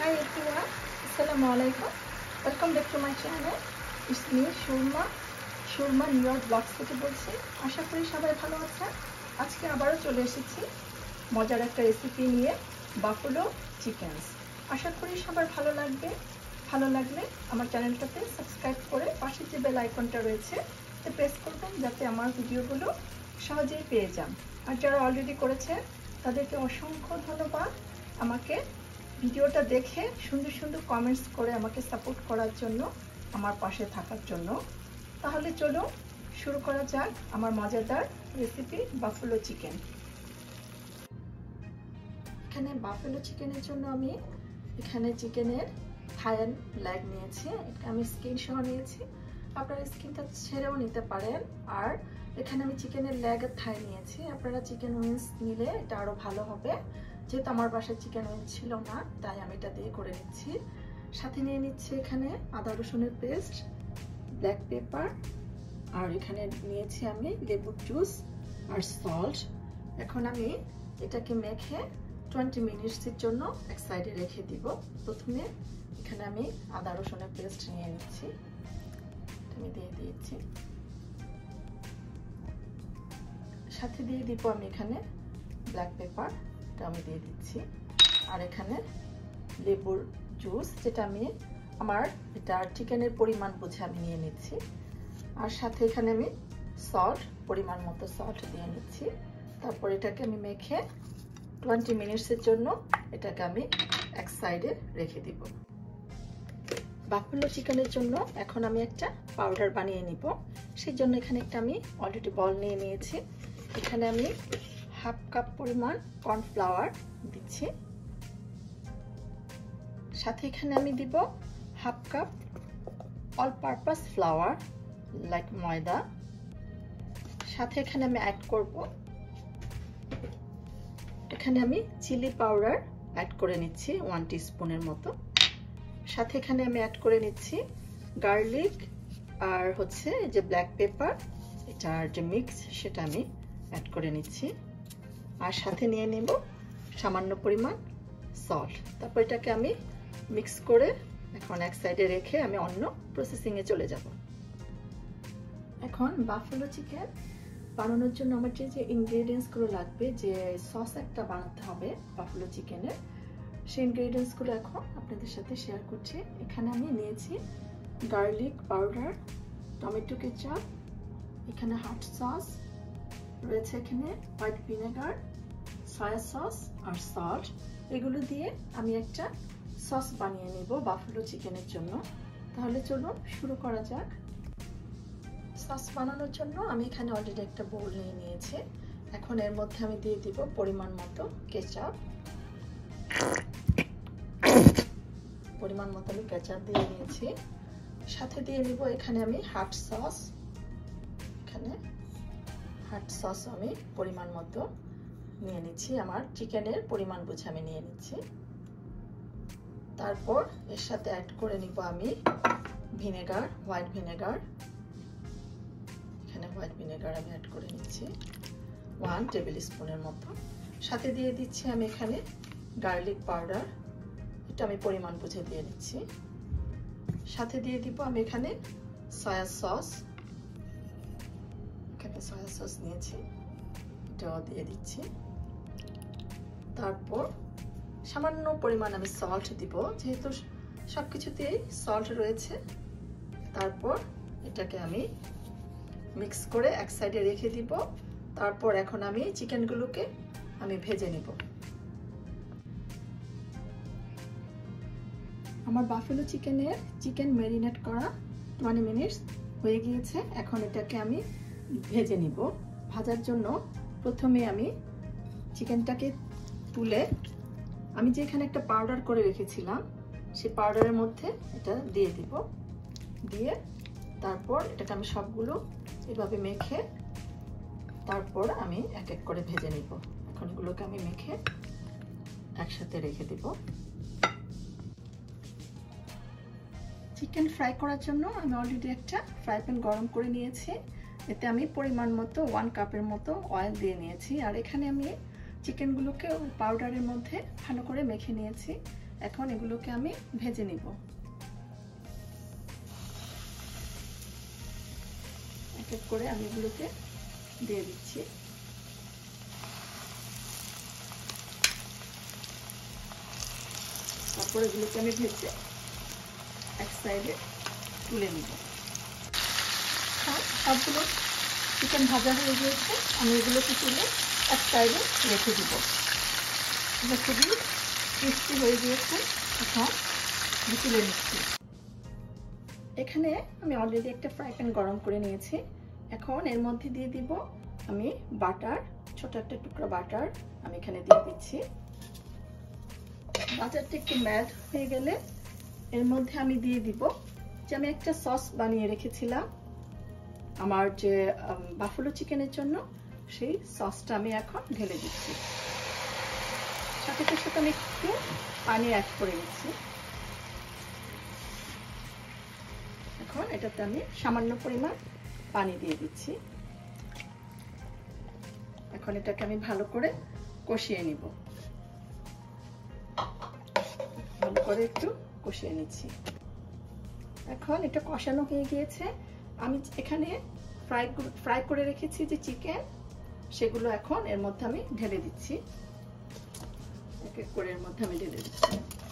Hi everyone, Assalamu alaikum. Welcome back to my channel. It's me Shurma New York blogs থেকে বলছি। আশা করি সবাই ভালো আছেন। আজকে আবারও চলে এসেছি মজার একটা রেসিপি নিয়ে, বাফেলো চিকেনস। আশা করি সবার ভালো লাগবে। ভালো লাগলে আমার চ্যানেলটাতে সাবস্ক্রাইব করে পাশে যে বেল আইকনটা রয়েছে তে প্রেস করবেন, যাতে আমার ভিডিওগুলো সহজেই পেয়ে যান। আর যারা অলরেডি করেছেন তাদেরকে অসংখ্য ধন্যবাদ আমাকে ভিডিওটা দেখে সুন্দর সুন্দর কমেন্টস করে আমাকে সাপোর্ট করার জন্য, আমার পাশে থাকার জন্য। তাহলে চলো শুরু করা যাক আমার মজাদার রেসিপি বাফেলো চিকেন। এখানে বাফেলো চিকেনের জন্য আমি এখানে চিকেনের থাই অ্যান্ড লেগ নিয়েছি। আমি স্কিন সহ নিয়েছি, আপনারা স্কিনটা ছেড়েও নিতে পারেন। আর এখানে আমি চিকেনের লেগ আর থাই নিয়েছি। আপনারা চিকেন উইংস নিলে এটা আরও ভালো হবে। যেহেতু আমার বাসায় চিকেন উইংস ছিল না, তাই আমি এটা দিয়ে করে নিচ্ছি। সাথে নিয়ে নিচ্ছি এখানে আদা রসুনের পেস্ট, ব্ল্যাক পেপার, আর এখানে নিয়েছি আমি লেবুর জুস আর সল্ট। এখন আমি এটাকে মেখে 20 মিনিটসের জন্য এক সাইডে রেখে দিব। প্রথমে এখানে আমি আদা রসুনের পেস্ট নিয়ে নিচ্ছি, আমি দিয়ে দিয়েছি। সাথে দিয়ে দিব আমি এখানে ব্ল্যাক পেপার, এটা আমি দিয়ে দিচ্ছি। আর এখানে লেবুর জুস, যেটা আমি আমার এটা চিকেনের পরিমাণ বুঝে আমি নিয়ে নিচ্ছি। আর সাথে এখানে আমি সল্ট, পরিমাণ মতো সল্ট দিয়ে নিচ্ছি। তারপর এটাকে আমি মেখে 20 মিনিটসের জন্য এটাকে আমি এক সাইডে রেখে দিব। বাফেলো চিকেনের জন্য এখন আমি একটা পাউডার বানিয়ে নিব। সেই জন্য এখানে একটা আমি অলরেডি বল নিয়ে নিয়েছি। এখানে আমি হাফ কাপ পরিমাণ কর্নফ্লাওয়ার দিচ্ছি। সাথে এখানে আমি দিব half cup all purpose flour like ময়দা। সাথে এখানে আমি অ্যাড করব, এখানে আমি চিলি পাউডার অ্যাড করে নিচ্ছি 1 টিস্পুনের মতো। সাথে এখানে আমি অ্যাড করে নিচ্ছি গার্লিক আর হচ্ছে যে ব্ল্যাক পেপার, এটার যে মিক্স সেটা আমি অ্যাড করে নিচ্ছি। আর সাথে নিয়ে নেব সামান্য পরিমাণ সল্ট। তারপর এটাকে আমি মিক্স করে এখন এক সাইডে রেখে আমি অন্য প্রসেসিংয়ে চলে যাব। এখন বাফেলো চিকেন বানানোর জন্য আমার যে ইনগ্রেডিয়েন্টসগুলো লাগবে, যে সস একটা বানাতে হবে বাফেলো চিকেনের, সেই ইনগ্রেডিয়েন্টসগুলো এখন আপনাদের সাথে শেয়ার করছি। এখানে আমি নিয়েছি গার্লিক পাউডার, টমেটো কেচাপ, এখানে হট সস রয়েছে, এখানে হোয়াইট ভিনেগার, সয়া সস আর সল্ট। এগুলো দিয়ে আমি একটা সস বানিয়ে নেব বাফেলো চিকেনের জন্য। তাহলে চলো শুরু করা যাক। সস বানানোর জন্য আমি এখানে অলরেডি একটা বোল নিয়ে নিয়েছি। এখন এর মধ্যে আমি দিয়ে দিব পরিমাণ মতো কেচাপ। পরিমাণ মতো আমি কেচাপ দিয়ে নিয়েছি। সাথে দিয়ে নিব এখানে আমি হট সস। এখানে হট সস আমি পরিমাণ মতো নিয়ে নিচ্ছি, আমার চিকেনের পরিমাণ বুঝে আমি নিয়ে নিচ্ছি। তারপর এর সাথে অ্যাড করে নিব আমি ভিনেগার, হোয়াইট ভিনেগার। এখানে হোয়াইট ভিনেগার আমি অ্যাড করে নিচ্ছি 1 টেবিল স্পুনের মতো। সাথে দিয়ে দিচ্ছি আমি এখানে গার্লিক পাউডার, এটা আমি পরিমাণ বুঝে দিয়ে দিচ্ছি। সাথে দিয়ে দিব আমি এখানে সয়া সস, এখানে সয়া সস নিয়েছি, এটাও দিয়ে দিচ্ছি। তারপর সামান্য পরিমাণ আমি সল্ট দিব, যেহেতু সবকিছুতেই সল্ট রয়েছে। তারপর এটাকে আমি মিক্স করে এক সাইডে রেখে দিব। তারপর এখন আমি চিকেনগুলোকে আমি ভেজে নিব। আমার বাফেলো চিকেন ম্যারিনেট করা 20 মিনিটস হয়ে গিয়েছে। এখন এটাকে আমি ভেজে নিব। ভাজার জন্য প্রথমে আমি চিকেনটাকে তুলে আমি যে এখানে একটা পাউডার করে রেখেছিলাম, সেই পাউডারের মধ্যে এটা দিয়ে দিব। দিয়ে তারপর এটাকে আমি সবগুলো এভাবে মেখে তারপর আমি এক এক করে ভেজে নিব। এখন এগুলোকে আমি মেখে একসাথে রেখে দিব। চিকেন ফ্রাই করার জন্য আমি অলরেডি একটা ফ্রাই প্যান গরম করে নিয়েছি। এতে আমি পরিমাণ মতো 1 কাপের মতো অয়েল দিয়ে নিয়েছি। আর এখানে আমি চিকেনগুলোকে পাউডারের মধ্যে ভালো করে মেখে নিয়েছি। এখন এগুলোকে আমি ভেজে নিব। এক এক করে আমি এগুলোকে দিয়ে দিচ্ছি। তারপর এগুলোকে আমি ভেজে এক সাইডে তুলে নিব। সবগুলো চিকেন ভাজা হয়ে গিয়েছে, আমি এগুলোকে তুলে এক সাইডে রেখে দিব। এটা খুবই ক্রিস্পি হয়ে গিয়েছে, এখন আমি তুলে নিচ্ছি। এখানে আমি অলরেডি একটা ফ্রাই প্যান গরম করে নিয়েছি। এখন এর মধ্যে দিয়ে দিব আমি বাটার, ছোট একটা টুকরা বাটার আমি এখানে দিয়ে দিচ্ছি। বাটারটা একটু মেল্ট হয়ে গেলে এর মধ্যে আমি দিয়ে দিব যে আমি একটা সস বানিয়ে রেখেছিলাম আমার যে বাফেলো চিকেনের জন্য, সেই সসটা আমি এখন ঢেলে দিচ্ছি। সাথে সাথে আমি একটু পানি অ্যাড করে নিচ্ছি। এখন এটাতে আমি সামান্য পরিমাণ পানি দিয়ে দিচ্ছি। এখন এটাকে আমি ভালো করে কষিয়ে নিব। ভালো করে একটু কষিয়ে নিচ্ছি। এখন এটা কষানো হয়ে গিয়েছে। আমি এখানে ফ্রাই করে রেখেছি যে চিকেন, সেগুলো এখন এর মধ্যে আমি ঢেলে দিচ্ছি। এক এক করে এর মধ্যে আমি ঢেলে দিচ্ছি।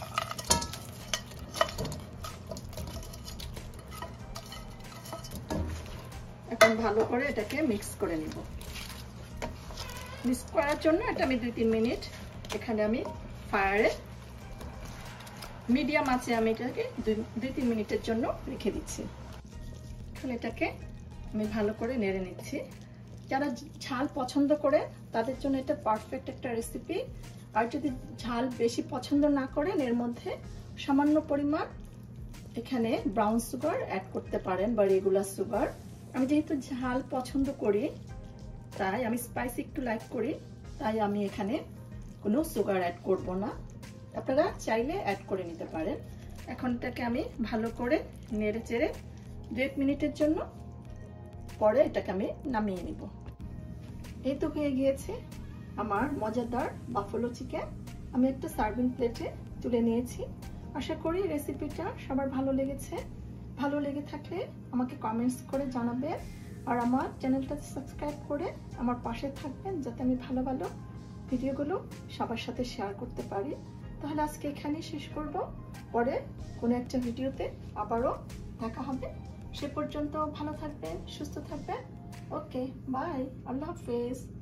এখন ভালো করে এটাকে মিক্স করে নিব। মিক্স করার জন্য এটা আমি 2-3 মিনিট এখানে আমি ফায়ারে মিডিয়াম আঁচে আমি এটাকে 2-3 মিনিটের জন্য রেখে দিচ্ছি। এখন এটাকে আমি ভালো করে নেড়ে নিচ্ছি। যারা ঝাল পছন্দ করে তাদের জন্য এটা পারফেক্ট একটা রেসিপি। আর যদি ঝাল বেশি পছন্দ না করেন, এর মধ্যে সামান্য পরিমাণ এখানে ব্রাউন সুগার অ্যাড করতে পারেন বা রেগুলার সুগার। আমি যেহেতু ঝাল পছন্দ করি, তাই আমি স্পাইসি একটু লাইক করি, তাই আমি এখানে কোনো সুগার অ্যাড করব না। আপনারা চাইলে অ্যাড করে নিতে পারেন। এখন এটাকে আমি ভালো করে নেড়ে চেড়ে 2 মিনিটের জন্য পরে এটাকে আমি নামিয়ে নিব। এই তো হয়ে গিয়েছে আমার মজাদার বাফেলো চিকেন। আমি একটা সার্ভিং প্লেটে তুলে নিয়েছি। আশা করি রেসিপিটা সবার ভালো লেগেছে। ভালো লেগে থাকলে আমাকে কমেন্টস করে জানাবেন, আর আমার চ্যানেলটা সাবস্ক্রাইব করে আমার পাশে থাকবেন, যাতে আমি ভালো ভালো ভিডিওগুলো সবার সাথে শেয়ার করতে পারি। তাহলে আজকে এখানেই শেষ করব। পরে কোনো একটা ভিডিওতে আবারও দেখা হবে। সে পর্যন্ত ভালো থাকবেন, সুস্থ থাকবেন। ওকে, বাই, আল্লাহ হাফেজ।